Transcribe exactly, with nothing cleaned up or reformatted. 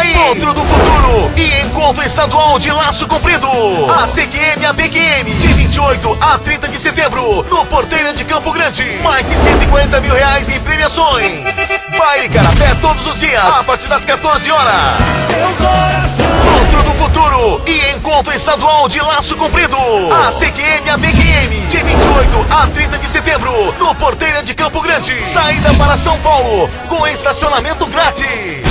aí! Monstro do Futuro e Encontro Estadual de Laço Comprido. A C Q M A B Q M, de vinte e oito a trinta de setembro, no Porteira de Campo Grande. Mais de cento e quarenta mil reais em premiações. Baile Carapé todos os dias, a partir das quatorze horas. Monstro do Futuro e Encontro Estadual de Laço Comprido. A C Q M A B Q M, de vinte e oito a trinta de setembro, no Porteira de Campo Grande. Saída para São Paulo, com estacionamento grátis.